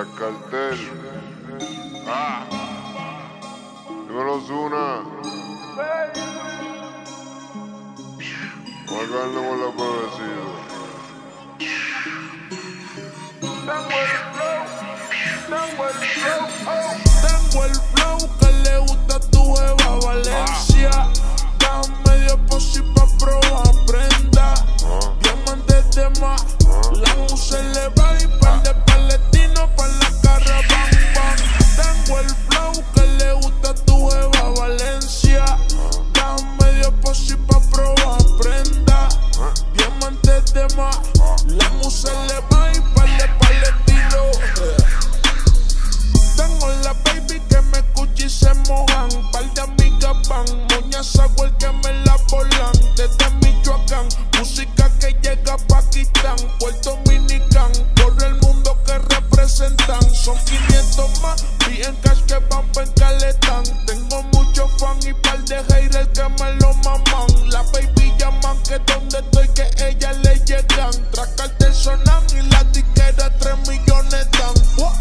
Cartel. Dímelo, Zuna. Vamos a caernos con la pebecida. Tengo el flow que le gusta a tu jeva Valencia. Da medio posi pa' probar prenda. Diamantes de más, la musa le va y par de palestinos pa' la cara bang bang. Tengo el flow que le gusta a tu jeva Valencia. Da medio posi pa' probar prenda. Diamantes de más, la musa le va y par de palestinos. Tengo la baby que me escucha y se mojan. Par de amigas van, moñas hago el que me la volan. Desde Michoacán, música que llega a Pakistán, Puerto Dominicán, por el mundo que representan. Son 500 más, vi en cash que van pa' en Caletán. Tengo muchos fans y par de haters que me lo maman. La baby llaman que donde estoy que ellas le llegan. Tras Cartel sonan y la tiquera 3 millones dan.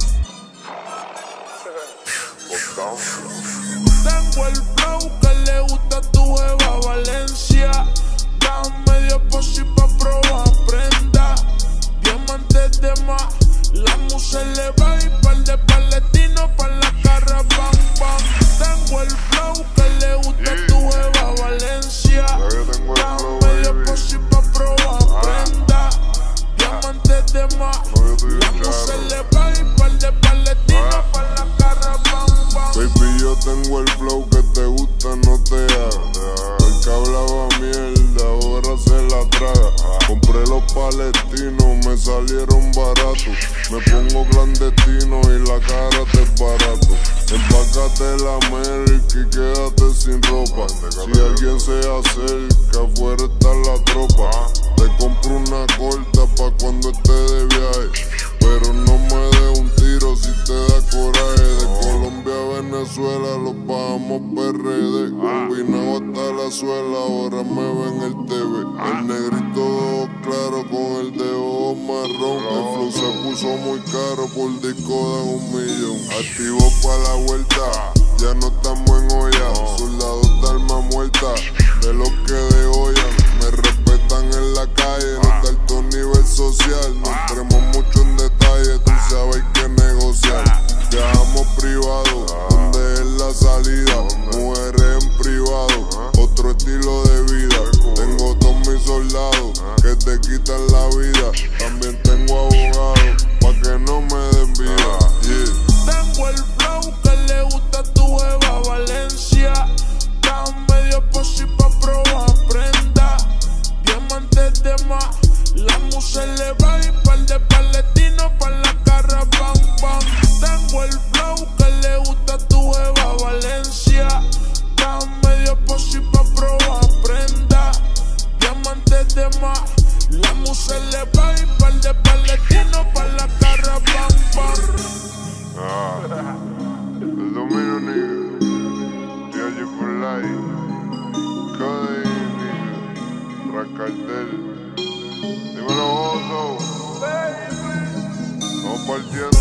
Tengo el flow que le gusta a tu jeva Valencia. Da medio posi pa' probar prenda. Diamantes de más, la musa le va y par de palestinos pa' la cara bang bang. Tengo el flow que le gusta a tu jeva Valencia. Da medio posi pa' probar prenda. Diamantes de más, la musa le va y par de palestinos pa' la cara bang bang. Baby, yo tengo el flow que te gusta, no te haga. El que hablaba mierda, ahora se la traga. Compré los palestinos, me salieron baratos. Me pongo clandestino y la cara te es barato. Empácate la América y quédate sin ropa. Si alguien se acerca, afuera está la tropa. Te compro una corta pa' cuando esté de viaje. Pero no me dé un tiro si te da coraje. De Colombia a Venezuela los bajamos PRD. Combinado hasta la suela, ahora me ven el TV. El negrito de ojos claro con el de ojos marrón. El flow se puso muy caro, por disco dan 1 millón. Activo pa' la vuelta, ya no estamos en olla. Soldados de alma muerta, de los que degollan. Me respetan en la calle, no está alto nivel social. No entremos mucho en detalle, tú sabes que negociar. Viajamos privado, donde es la salida. Mujeres en privado, otro estilo de vida. Tengo todos mis soldados que te quitan la vida. También tengo abogados pa' que no me den vida. Tengo el flow que le gusta a tu jeva Valencia. Da medio posi pa' probar prenda. Diamantes de más, la musa le va y par de palestinos pa' la cara bang bang. Tengo el flow que le gusta a tu jeva Valencia. Da medio posi pa' probar prenda. Diamantes de más, la musa le va y par de palestinos pa' la cara bang bang. El dominio, nigga. G.I.G. for life. Codeine, nigga. Cartel. Dímelo, Oso. Vamos partiendo.